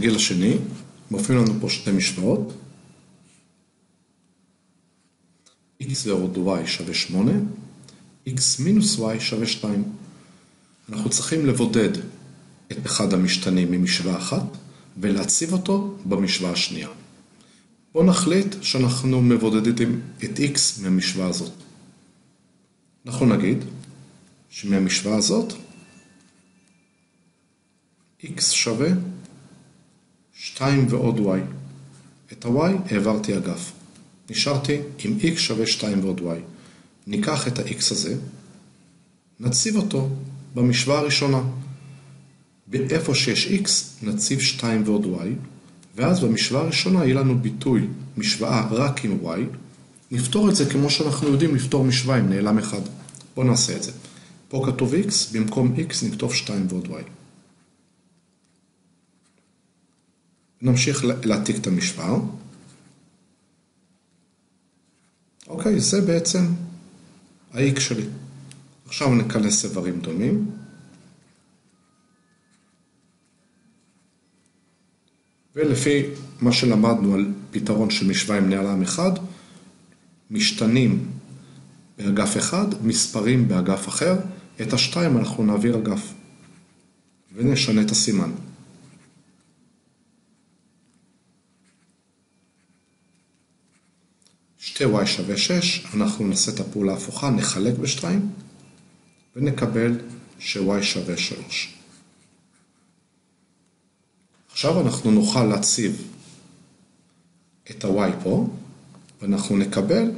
בתרגיל השני, מופיעים לנו פה שתי משוואות. x ועוד y שווה 8, x מינוס y שווה 2. אנחנו צריכים לבודד את אחד המשתנים ממשוואה אחת, ולהציב אותו במשוואה השנייה. בואו נחליט שאנחנו מבודדים את x מהמשוואה הזאת. אנחנו נגיד שמהמשוואה הזאת, x שווה 2 ועוד y. את ה-y העברתי אגף. נשארתי עם x שווה 2 ועוד y. ניקח את ה-x הזה, נציב אותו במשוואה הראשונה. באיפה שיש x נציב 2 ועוד y, ואז במשוואה הראשונה יהיה לנו ביטוי משוואה רק עם y. נפתור את זה כמו שאנחנו יודעים לפתור משוואה עם נעלם אחד. בואו נעשה את זה. פה כתוב x, במקום x נכתוב 2 ועוד y. נמשיך להעתיק את המשוואה. אוקיי, זה בעצם ה-x שלי. עכשיו נכנס איברים דומים. ולפי מה שלמדנו על פתרון של משוואה עם נעלם אחד, משתנים באגף אחד, מספרים באגף אחר, את השתיים אנחנו נעביר אגף. ונשנה את הסימן. שתי y שווה 6, אנחנו נעשה את הפעולה ההפוכה, נחלק ב2, ונקבל ש-y שווה 3. עכשיו אנחנו נוכל להציב את ה-y פה, ואנחנו נקבל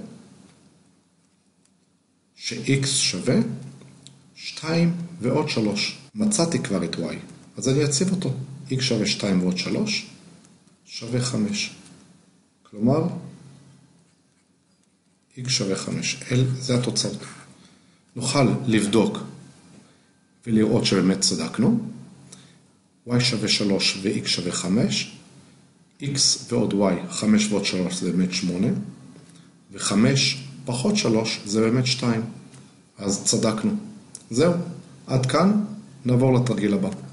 ש-x שווה 2 ועוד 3. מצאתי כבר את y, אז אני אציב אותו. x שווה 2 ועוד 3 שווה 5. כלומר, x שווה 5. זה התוצאות. נוכל לבדוק ולראות שבאמת צדקנו. y שווה 3 ו-x שווה 5. x ועוד y, 5 ועוד 3 זה באמת 8. ו-5 פחות 3 זה באמת 2. אז צדקנו. זהו. עד כאן נעבור לתרגיל הבא.